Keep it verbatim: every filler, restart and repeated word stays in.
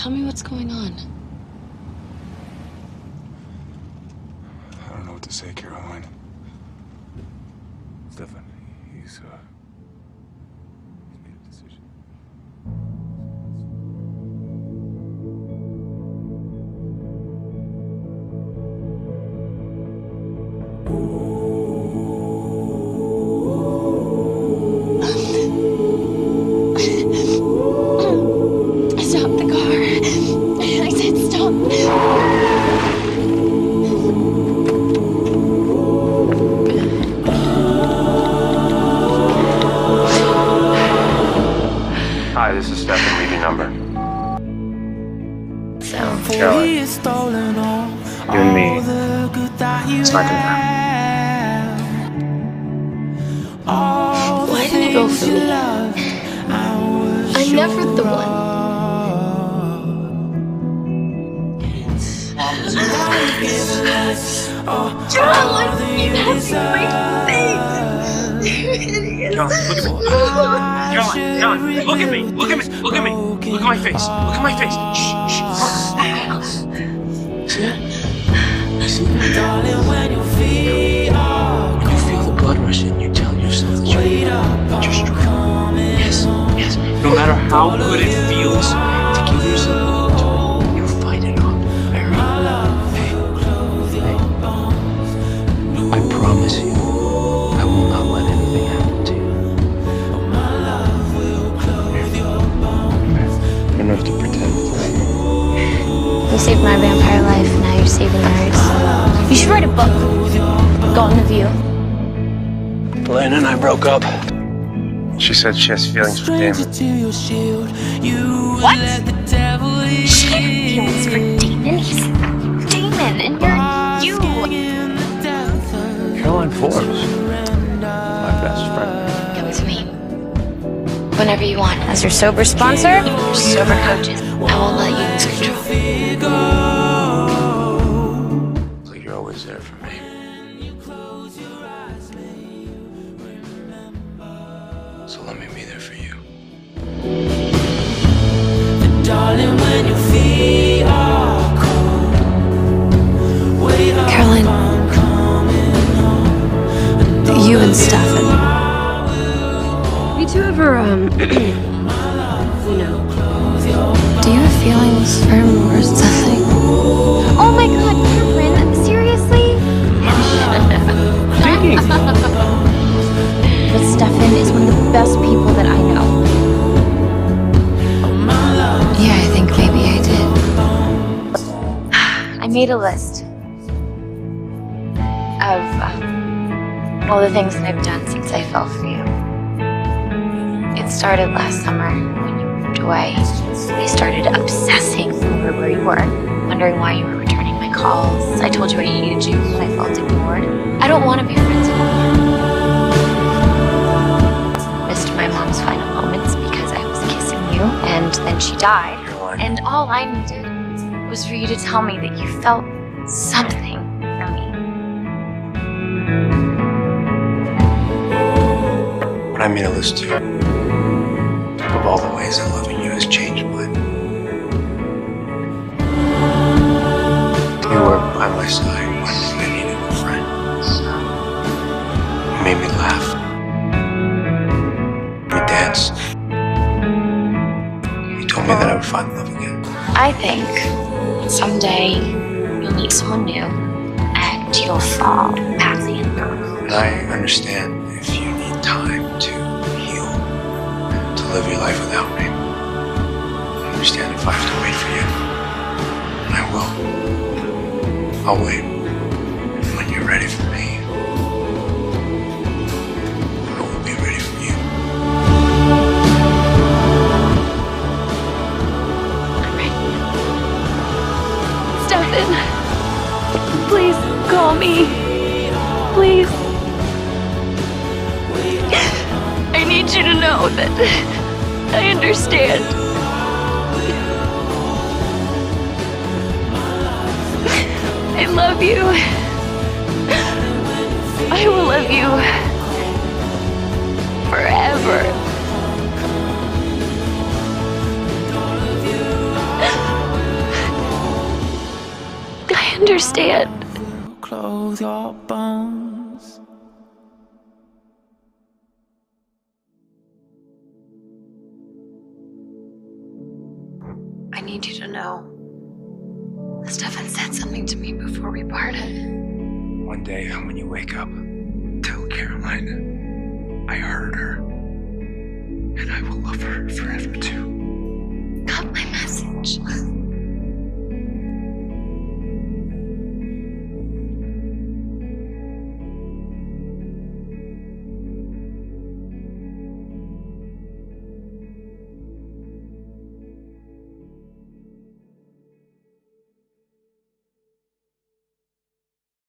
Tell me what's going on. I don't know what to say, Caroline. Stefan, he's, uh... he's made a decision. Stop the car. I said stop. Hi, this is Stefan. Leave your number. So, Caroline. You and me. It's not gonna happen. why didn't it go for me? I'm never the one. Caroline, you have to my face. You idiot. Caroline, Caroline, look at me. Look at me. Look at me. Look at me. Look at my face. Look at my face. Shh, shh. See that? See that? When you feel the blood rush in, you tell yourself that you're, that you're strong. Yes, yes. No matter how good it feels to give yourself to, you fight it off. Mary. Hey, hey. I promise you, I will not let anything happen to you. You don't have to pretend. You saved my vampire life, now you're saving yours. You should write a book. Go on The View. Elena and I broke up. She said she has feelings for Damon. What? She had feelings for Damon? He's Damon, and you're you. Caroline Forbes, my best friend. Come with me. Whenever you want. As your sober sponsor, your sober coaches. I won't let you lose control. Like you're always there for me. So let me be there for you. Darling, when you feel cold, wait up, Caroline, you and Stefan. Did you ever, um, you know, do you have feelings for him or something? Oh my god, Cameron, seriously? But Stefan is one of the best people that I know. Yeah, I think maybe I did. I made a list of uh, all the things that I've done since I fell for you. It started last summer when you moved away. I started obsessing over where you were, wondering why you were returning my calls. I told you I hated you when I felt ignored. I don't want to be friends anymore. Missed my mom's final moments because I was kissing you, and then she died. And all I needed was for you to tell me that you felt something for me. When I made a list too, of all the ways that loving you has changed mine. You were by my side when I needed a friend. You made me laugh. We danced. You told me that I would find love again. I think someday you'll meet someone new and you'll fall madly in love. And I understand if you need time to heal, to live your life without me. I understand if I have to wait for you. And I will. I'll wait. And when you're ready for me, I will be ready for you. I'm ready. Stefan, please call me. Please. I need you to know that I understand. I love you. I will love you forever. understand. Clothe your bones. I need you to know. Stefan said something to me before we parted. One day, when you wake up, tell Caroline I heard her, and I will love her forever too. Got my message.